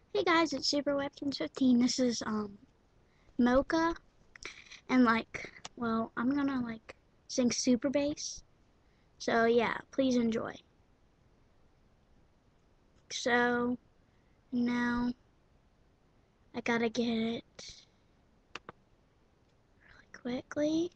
Hey guys, it's Super webkinz 15. This is Mocha, and well, I'm gonna sing super bass. So yeah, please enjoy. So now I gotta get it really quickly.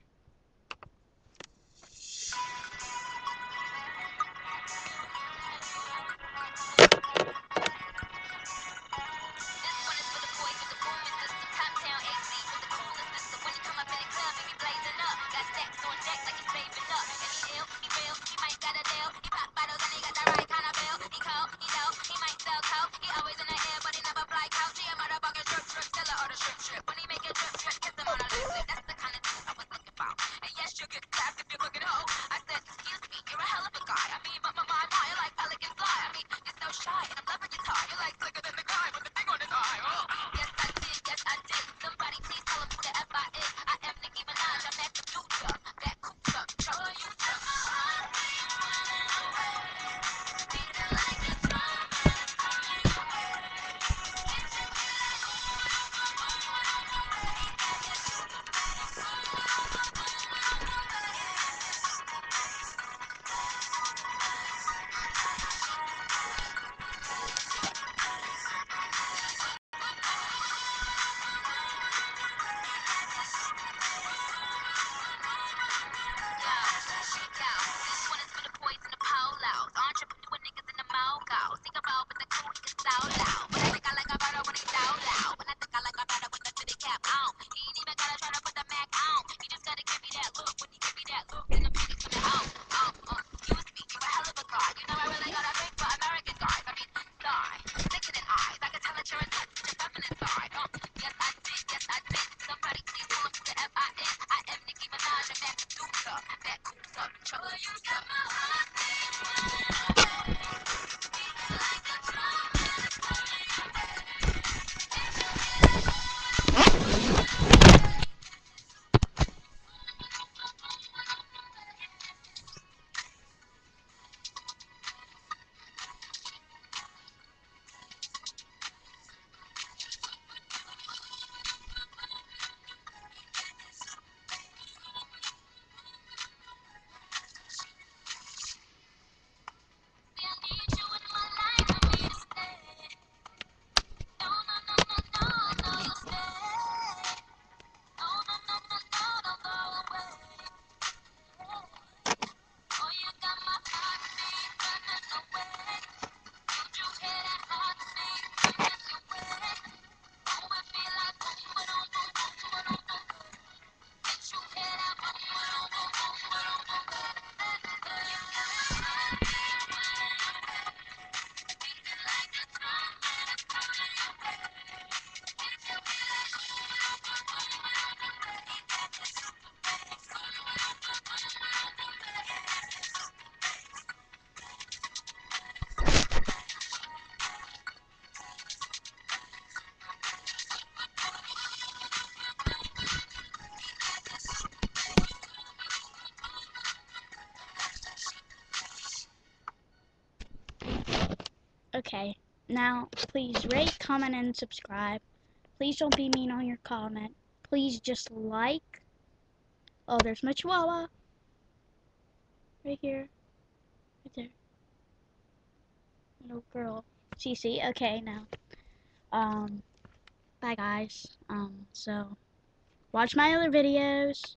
Okay, now please rate, comment, and subscribe. Please don't be mean on your comment. Please just like. Oh, there's my chihuahua. Right here. Right there. Little girl. Cece. Okay, now. Bye guys. So watch my other videos.